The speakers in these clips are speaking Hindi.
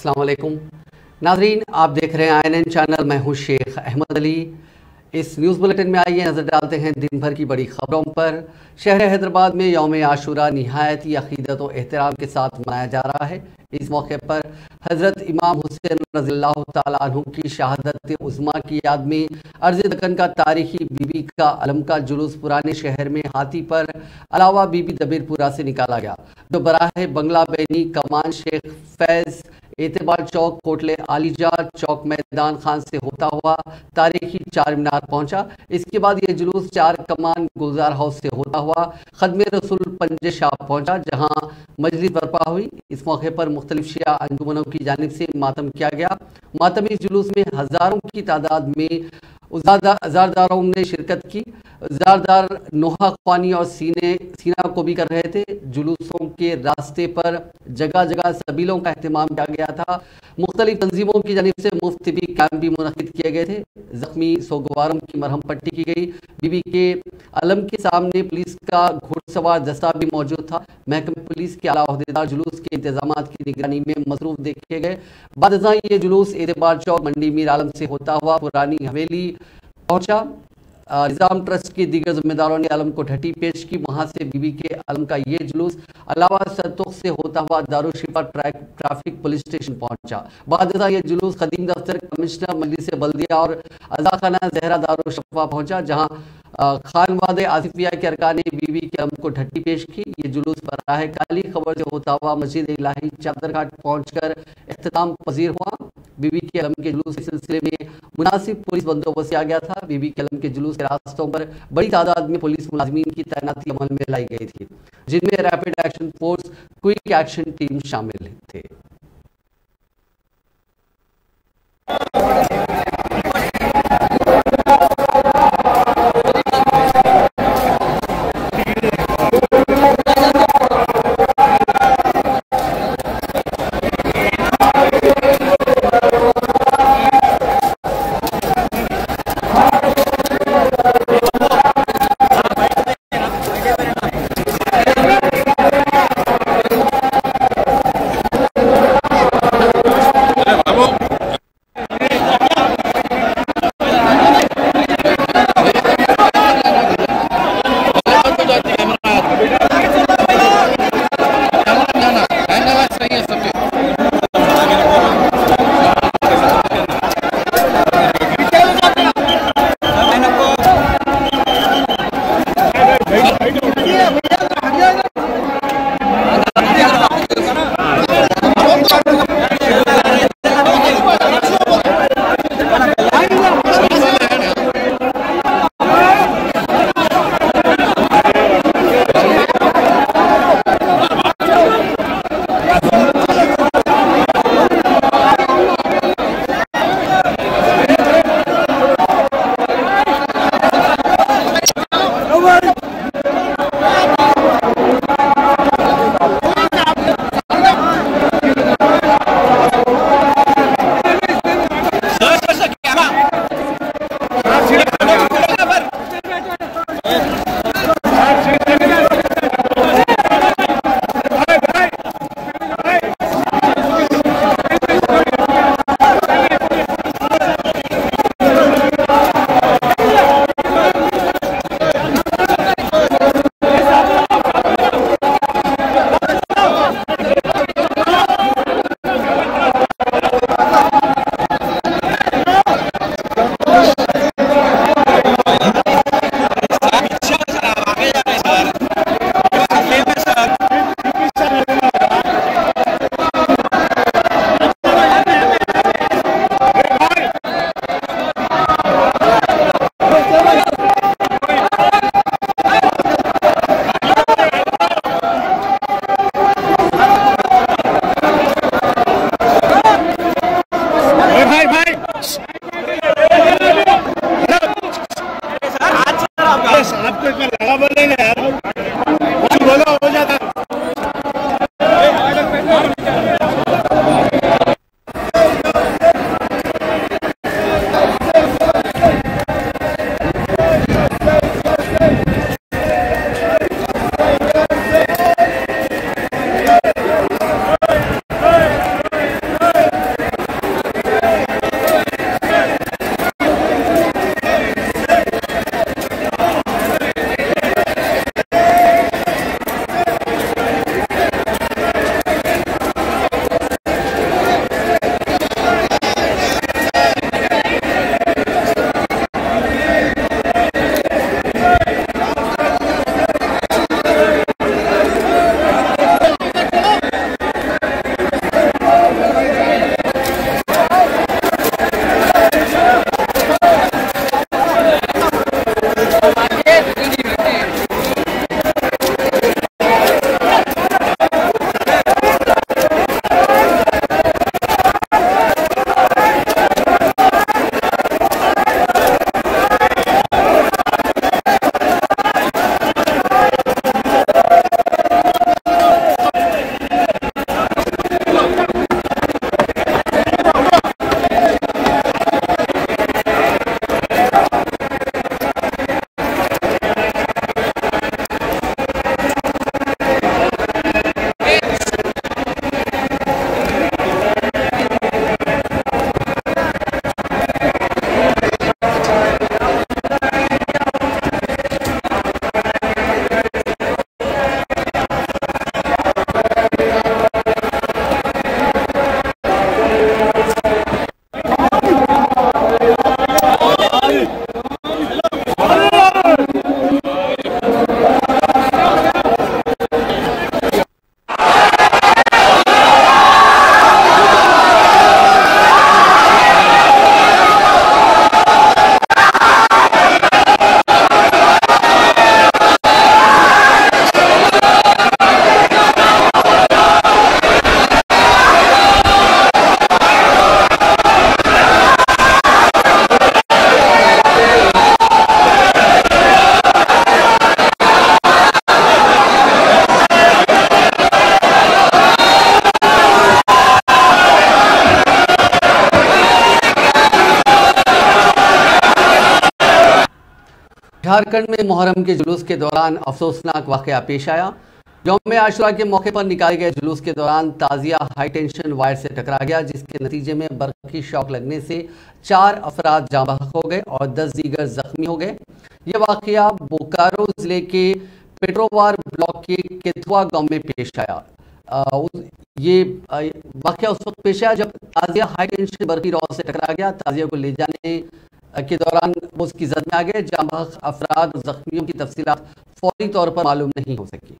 अस्सलाम वालेकुम नाजरीन, आप देख रहे हैं INN चैनल। मैं हूं शेख अहमद अली। इस न्यूज़ बुलेटिन में आइए नज़र डालते हैं दिन भर की बड़ी खबरों पर। शहर हैदराबाद में यौम आशूरा निहायत ही अक़ीदत और एहतराम के साथ मनाया जा रहा है। इस मौके पर हज़रत इमाम हुसैन रज़ियल्लाहु ताला अन्हु की शहादत उज़्मा की याद में अर्ज़ दक्कन का तारीखी बीबी का अलम का जुलूस पुराने शहर में हाथी पर अलावा बीबी दबीरपुरा से निकाला गया, जो बराह बंगला बैनी कमान शेख फैज़ एतबार चौक कोटले आलीजा चौक मैदान खान से होता हुआ तारीखी चार मीनार पहुंचा। इसके बाद ये जुलूस चार कमान गुलजार हाउस से होता हुआ खदमे रसूल पंजे शाह पहुंचा, जहां मजलिस बर्पा हुई। इस मौके पर मुख्तलिफ शिया अंजुमनों की जानिब से मातम किया गया। मातमी जुलूस में हजारों की तादाद में ज़ारदारों ने शिरकत की। ज़ारदार नोहा ख्वानी और सीना को भी कर रहे थे। जुलूसों के रास्ते पर जगह जगह सबीलों का अहतमाम किया गया था। मुख्तलिफ तंजीमों की जानिब से मुफ्त भी कैंप भी मुनक़िद किए गए थे। जख्मी सोगवारों की मरहम पट्टी की गई। बीबी के अलम के सामने पुलिस का घुड़सवार दस्ता भी मौजूद था। महकमे पुलिस के आला अहदेदार जुलूस के इंतजाम की निगरानी में मसरूफ देखे गए। बाद ये जुलूस एतबार चौक मंडी मीर आलम से होता हुआ पुरानी हवेली पहुंचा। निज़ाम ट्रस्ट के दीगर जिम्मेदारों ने अलम को ढटी पेश की। वहां से बीबी के अलम का ये जुलूस अलावा सरतुख से होता हुआ दारुशिफा ट्रैफिक पुलिस स्टेशन पहुंचा। बाद ये जुलूस कदीम दफ्तर कमिश्नर मजलिस बल्दिया और अजाखाना जहरा दारुशिफा पहुंचा, जहां खानवादे आसिफिया के अरकान ने बीबी के अलम को ढट्टी पेश की। ये जुलूस बराह काली खबर से होता हुआ मस्जिद इलाही चादरघाट पहुंचकर इख्तिताम पजीर हुआ। बीबी के अलम के जुलूस के सिलसिले में मुनासिब पुलिस बंदोबस्त किया गया था। बीबी के अलम के जुलूस के रास्तों पर बड़ी तादाद में पुलिस मुलाजिमीन की तैनाती अमल में लाई गई थी, जिनमें rapid action force, quick action team शामिल थे। झारखंड में मुहर्रम के जुलूस के दौरान अफसोसनाक वाकया पेश आया। यौम आशुरा के मौके पर निकाले गए जुलूस के दौरान ताजिया हाई टेंशन वायर से टकरा गया, जिसके नतीजे में बर्क़ी शॉक लगने से 4 अफराद जाँ बहक हो गए और 10 दीगर जख्मी हो गए। यह वाकया बोकारो जिले के पेट्रोवार ब्लॉक के केथुआ गांव में पेश आया। ये वाकया उस वक्त पेश आया जब ताजिया हाई टेंशन बर्क़ी रॉड से टकरा गया। ताजिया को ले जाने के दौरान वो उसकी जद में आ गए। जाँ बहक अफराद और जख्मियों की तफसीलात फौरी तौर पर मालूम नहीं हो सकी।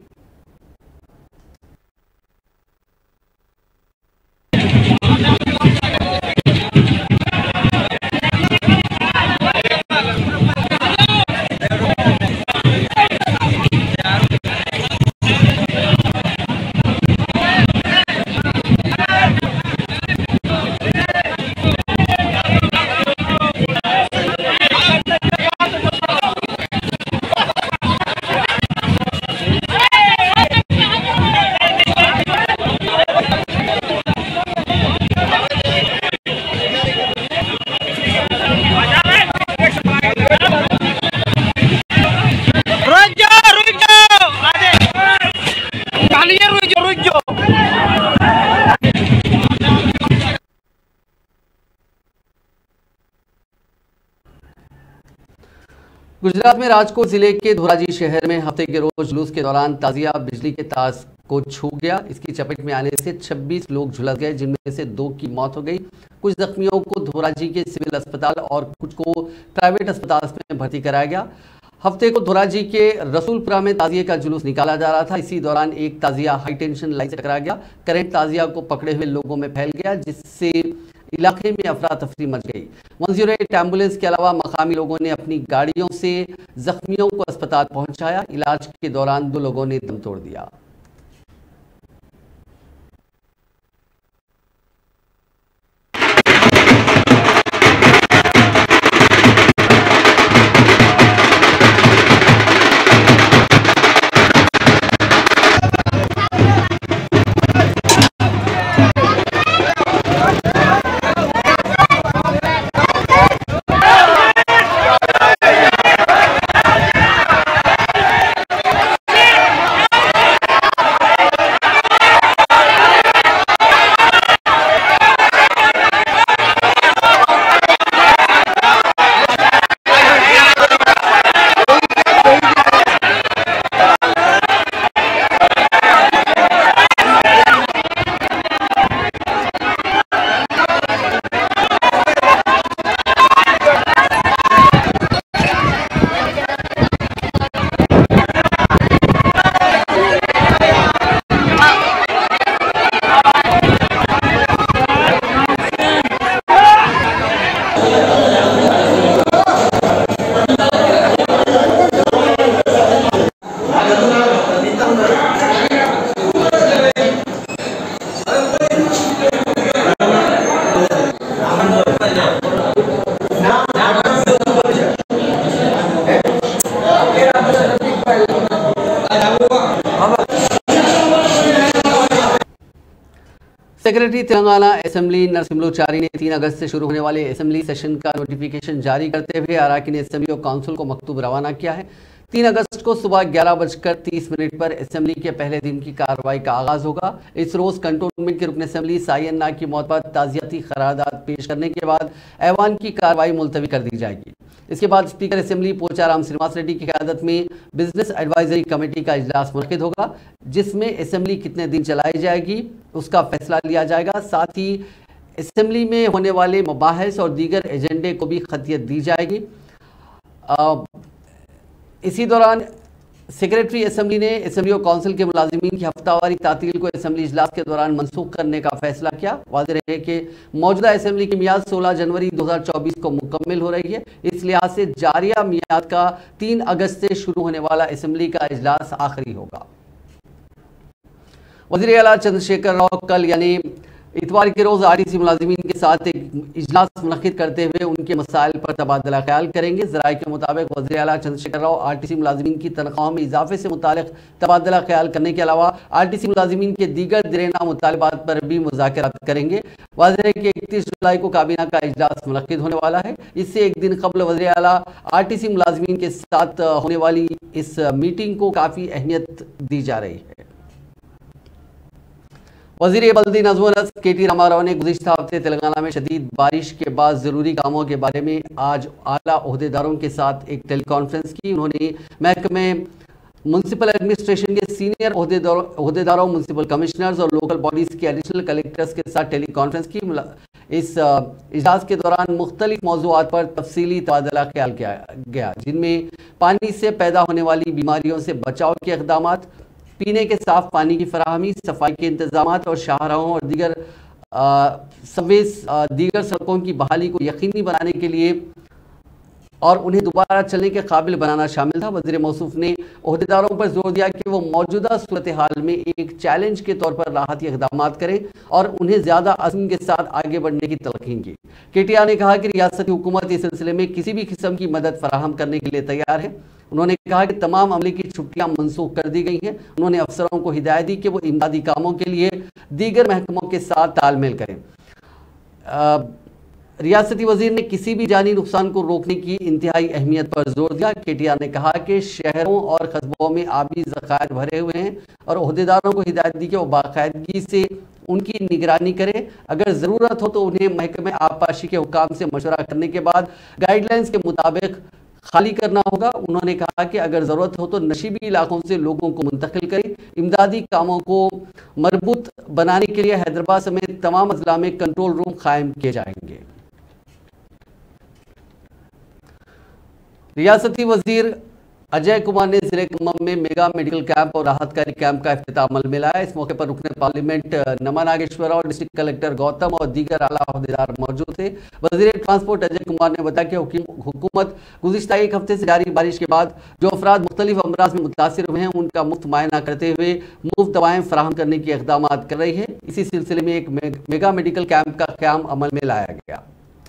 गुजरात में राजकोट जिले के धोराजी शहर में हफ्ते के रोज जुलूस के दौरान ताजिया बिजली के तार को छू गया। इसकी चपेट में आने से 26 लोग झुलस गए, जिनमें से 2 की मौत हो गई। कुछ जख्मियों को धोराजी के सिविल अस्पताल और कुछ को प्राइवेट अस्पताल में भर्ती कराया गया। हफ्ते को धोराजी के रसूलपुरा में ताजिया का जुलूस निकाला जा रहा था। इसी दौरान एक ताजिया हाई टेंशन लाइन से टकरा गया। करंट ताजिया को पकड़े हुए लोगों में फैल गया, जिससे इलाके में अफरा तफरी मच गई। 108 एम्बुलेंस के अलावा मकामी लोगों ने अपनी गाड़ियों से जख्मियों को अस्पताल पहुंचाया। इलाज के दौरान 2 लोगों ने दम तोड़ दिया। सेक्रेटरी तेलंगाना असेंबली नरसिम्हाचारी ने 3 अगस्त से शुरू होने वाले असेंबली सेशन का नोटिफिकेशन जारी करते हुए अराकीन असेंबली और काउंसिल को मकतूब रवाना किया है। 3 अगस्त को सुबह 11:30 पर असेंबली के पहले दिन की कार्रवाई का आगाज होगा। इस रोज कंटोनमेंट के रुकन असेंबली सायन्ना की मौत पर ताज़ियती करारदाद पेश करने के बाद ऐवान की कार्रवाई मुलतवी कर दी जाएगी। इसके बाद स्पीकर असेंबली पोचाराम श्रीनिवास रेड्डी की क़यादत में बिजनेस एडवाइजरी कमेटी का इजलास मुनक़िद होगा, जिसमें असेंबली कितने दिन चलाई जाएगी उसका फैसला लिया जाएगा। साथ ही असेंबली में होने वाले मुबाहिस और दीगर एजेंडे को भी खतियत दी जाएगी। इसी दौरान सेक्रेटरी असेंबली ने असेंबली और काउंसिल के मुलाजिमीन की हफ्तावारी तातील को असेंबली इजलास के दौरान मनसूख करने का फैसला किया। वाज़ेह रहे कि मौजूदा असेंबली की मियाद 16 जनवरी 2024 को मुकम्मिल हो रही है। इस लिहाज से जारिया मियाद का 3 अगस्त से शुरू होने वाला असेंबली का इजलास आखिरी होगा। वज़ीर आला चंद्रशेखर राव कल यानी इतवार के रोज आरटीसी मुलाजिमीन के साथ एक इजलास मुनक्किद करते हुए उनके मसाइल पर तबादला ख्याल करेंगे। ज़राए के मुताबिक वज़ीर आला चंद्रशेखर राव आरटीसी मुलाजिमीन की तनख्वाहों में इजाफे से मुतालिक तबादला ख्याल करने के अलावा आरटीसी मुलाजिमीन के दीगर दिरेना मुतालबात पर भी मुज़ाकरात करेंगे। वाज़ेह है कि 31 जुलाई को काबीना का इजलास मुनक्किद होने वाला है। इससे एक दिन कबल वज़ीर आला आरटीसी मुलाजिमीन के साथ होने वाली इस मीटिंग को काफ़ी अहमियत दी जा रही है। वज़ीर बल्दी नज़्म व नस्क के टी रामाराव ने गुज़िश्ता हफ्ते तेलंगाना में शदीद बारिश के बाद ज़रूरी कामों के बारे में आज आला ओहदेदारों के साथ एक टेली कॉन्फ्रेंस की। उन्होंने महकमे म्यूनसिपल एडमिनिस्ट्रेशन के सीनियर ओहदेदारों, म्यूनसिपल कमिश्नर्स और लोकल बॉडीज़ के एडिशनल कलेक्टर्स के साथ टेली कॉन्फ्रेंस की। इस इजलास के दौरान मुख्तलिफ मौज़ूआत पर तफसीली तबादला ख्याल किया गया, जिनमें पानी से पैदा होने वाली बीमारियों से बचाव के इक़दामात, पीने के साफ पानी की फराहमी, सफाई के इंतजामात और शाहराहों और दीगर सड़कों की बहाली को यकीनी बनाने के लिए और उन्हें दोबारा चलने के काबिल बनाना शामिल था। वज़ीर मौसूफ ने ओहदेदारों पर जोर दिया कि वो मौजूदा सूरत हाल में एक चैलेंज के तौर पर राहती इक़दाम करें और उन्हें ज़्यादा अज़्म के साथ आगे बढ़ने की तलक़ीन की। केटीआर ने कहा कि रियासती हुकूमत इस सिलसिले में किसी भी किस्म की मदद फराहम करने के लिए तैयार है। उन्होंने कहा कि तमाम अमले की छुट्टियां मनसूख कर दी गई हैं। उन्होंने अफसरों को हिदायत दी कि वो इमदादी कामों के लिए दीगर महकमों के साथ तालमेल करें। रियासती वजीर ने किसी भी जानी नुकसान को रोकने की इंतहाई अहमियत पर जोर दिया। केटीआर ने कहा कि शहरों और कस्बों में आबी ज़खायर भरे हुए हैं और ओहदेदारों को हिदायत दी कि वो बाकायदगी से उनकी निगरानी करें। अगर ज़रूरत हो तो उन्हें महकमे आबपाशी के हुकाम से मशवरा करने के बाद गाइडलाइंस के मुताबिक खाली करना होगा। उन्होंने कहा कि अगर ज़रूरत हो तो नशीबी इलाकों से लोगों को मुंतकिल करें। इमदादी कामों को मरबूत बनाने के लिए हैदराबाद समेत तमाम अजला में कंट्रोल रूम कायम किए जाएंगे। रियासती वजीर अजय कुमार ने जिले खम्मम में मेगा मेडिकल कैंप और राहतकारी कैंप का इफ्तिताह अमल में लाया। इस मौके पर रुकने पार्लियामेंट नमा नागेश्वर और डिस्ट्रिक्ट कलेक्टर गौतम और दीगर आला अहदेदार मौजूद थे। वजीर ट्रांसपोर्ट अजय कुमार ने बताया कि हुकूमत गुज़िश्ता एक हफ्ते से जारी बारिश के बाद जो अफराद मुख्तलिफ अमराज में मुतासिर हुए हैं उनका मुफ्त मुआयना करते हुए मुफ्त दवाएं फराहम करने के इक़दाम कर रही है। इसी सिलसिले में एक मेगा मेडिकल कैंप का क़याम अमल में लाया गया।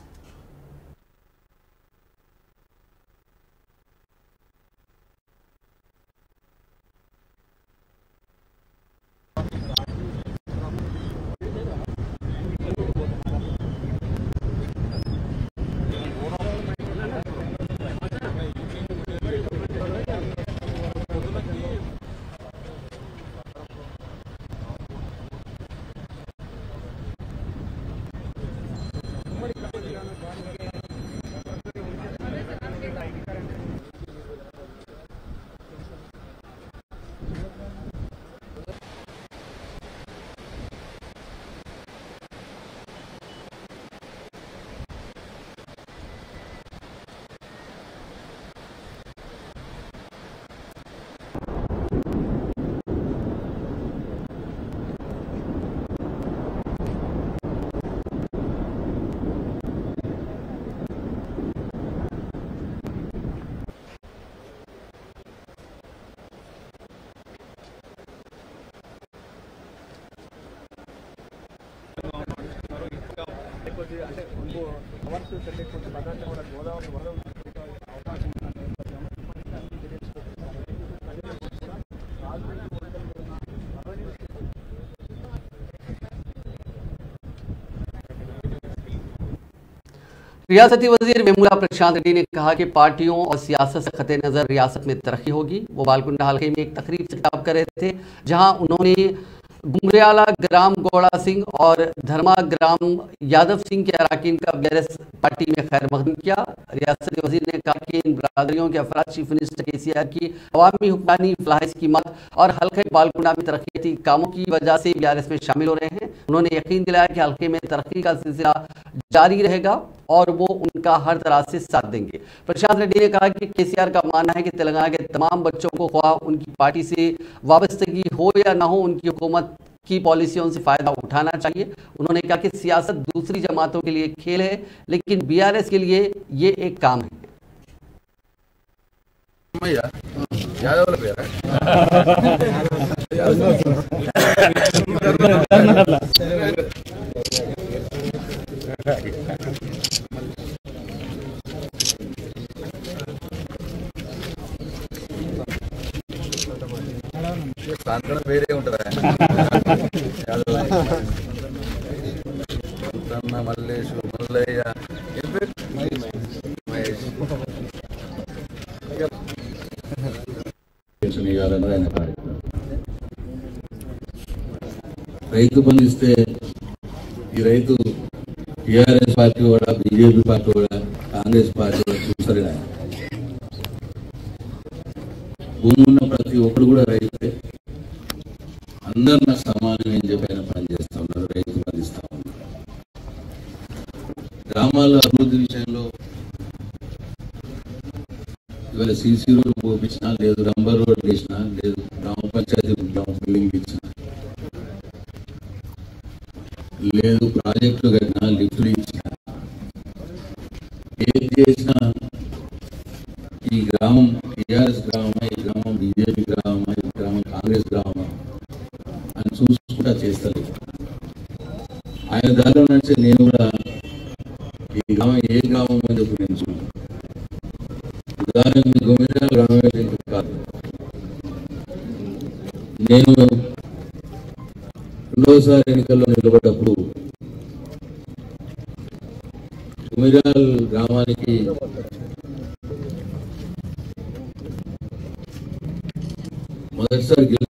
అంటే ఇంకో అవర్స్ కంటే కొంచెం పదార్థం కూడా గోదావరి వరద అవకాశం रियासती वजीर वेमुला प्रशांत रेड्डी ने कहा कि पार्टियों और सियासत से खते नज़र रियासत में तरक्की होगी। वो बालकुंडा हल्के में एक तकरीब से खिताब कर रहे थे, जहां उन्होंने गुमरियाला ग्राम गौड़ा सिंह और धर्मा ग्राम यादव सिंह के अरकान का बीआरएस पार्टी में खैर मकदम किया। रियासती वजीर ने कहा कि इन बरादरियों के अफराद चीफ मिनिस्टर केसीआर की अवामी हुक्मरानी, फलाह कीमत और हल्के बालकुंडा में तरक्की कामों की वजह से बीआरएस में शामिल हो रहे हैं। उन्होंने यकीन दिलाया कि हल्के में तरक्की का सिलसिला जारी रहेगा और वो उनका हर तरह से साथ देंगे। प्रशांत रेड्डी ने कहा कि केसीआर का मानना है कि तेलंगाना के तमाम बच्चों को ख्वाह उनकी पार्टी से वाबस्तगी हो या ना हो, उनकी हुकूमत की पॉलिसियों से फायदा उठाना चाहिए। उन्होंने कहा कि सियासत दूसरी जमातों के लिए खेल है, लेकिन बीआरएस के लिए ये एक काम है। సాంత్వన వేరే ఉంటుందా మల్లేష్ మల్లయ్య మహేష్ ఆయన కార్యక్రమం రైతు బంధిస్తే ఈ రైతు టీఆర్ఎస్ పార్టీ కూడా బీజేపీ పార్టీ కూడా కాంగ్రెస్ పార్టీ కూడా చూసారు. భూమి ఉన్న ప్రతి ఒక్కరు కూడా రైతే అందరు నాకు సమానం అని చెప్పి ఆయన పనిచేస్తా ఉన్నారు. రైతు బంధిస్తా ఉన్నారు. గ్రామాల అభివృద్ధి విషయంలో ఇవాళ సీసీ రోడ్డు పోపించినా లేదు, రంబర్ రోడ్లు వేసినా లేదు, గ్రామ పంచాయతీ బిల్డింగ్ ఇచ్చినా లేదు, ప్రాజెక్టులు కట్టినా లిఫ్టులు ఇచ్చినా ఏది చేసినా ఈ గ్రామం టీఆర్ఎస్ గ్రామమా, ఈ గ్రామం బీజేపీ గ్రామమా, ఈ గ్రామం కాంగ్రెస్ గ్రామమా అని చూసుకుంటా చేస్తారు. ఆయన దారిలో నడిచే నేను కూడా ఈ గ్రామం ఏ గ్రామం అని చెప్పి నేను చూడాను. ఉదాహరణకు గుమిరా గ్రామం కాదు. నేను రెండోసారి ఎన్నికల్లో నిలబడ్డప్పుడు గుమిరాల్ గ్రామానికి మొదటిసారి